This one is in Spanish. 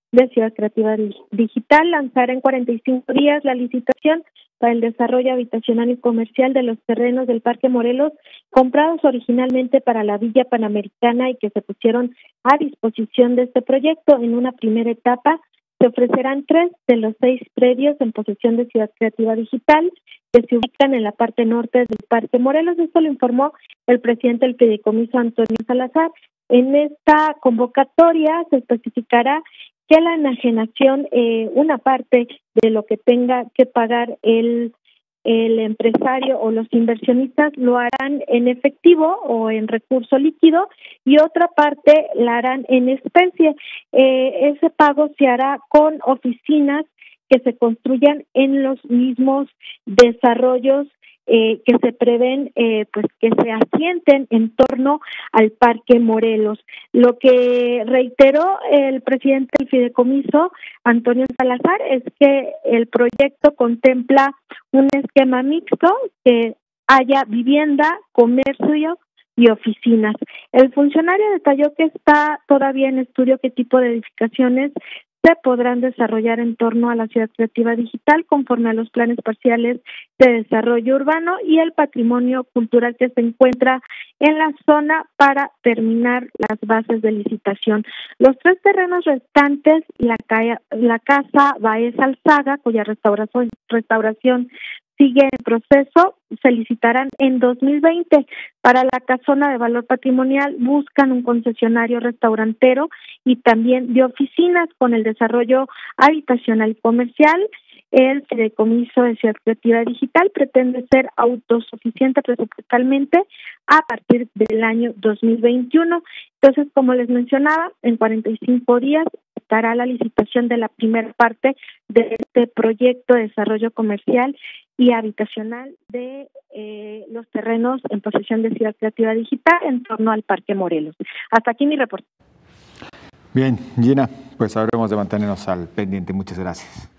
de Ciudad Creativa Digital lanzará en 45 días la licitación para el desarrollo habitacional y comercial de los terrenos del Parque Morelos, comprados originalmente para la Villa Panamericana y que se pusieron a disposición de este proyecto. En una primera etapa se ofrecerán 3 de los 6 predios en posesión de Ciudad Creativa Digital, que se ubican en la parte norte del Parque Morelos. Esto lo informó el presidente del fideicomiso, Antonio Salazar. En esta convocatoria se especificará que la enajenación, una parte de lo que tenga que pagar el empresario o los inversionistas lo harán en efectivo o en recurso líquido, y otra parte la harán en especie. Ese pago se hará con oficinas que se construyan en los mismos desarrollos que se prevén, pues que se asienten en torno al Parque Morelos. Lo que reiteró el presidente del fideicomiso, Antonio Salazar, es que el proyecto contempla un esquema mixto, que haya vivienda, comercio y oficinas. El funcionario detalló que está todavía en estudio qué tipo de edificaciones se podrán desarrollar en torno a la Ciudad Creativa Digital conforme a los planes parciales de desarrollo urbano y el patrimonio cultural que se encuentra en la zona para terminar las bases de licitación. Los 3 terrenos restantes, la Casa Baez Alzaga, cuya restauración sigue en proceso, se licitarán en 2020. Para la casona de valor patrimonial buscan un concesionario restaurantero y también de oficinas con el desarrollo habitacional y comercial. El fideicomiso de Ciudad Creativa Digital pretende ser autosuficiente presupuestalmente a partir del año 2021. Entonces, como les mencionaba, en 45 días estará la licitación de la primera parte de este proyecto de desarrollo comercial y habitacional de los terrenos en posesión de Ciudad Creativa Digital en torno al Parque Morelos. Hasta aquí mi reporte. Bien, Gina, pues habremos de mantenernos al pendiente. Muchas gracias.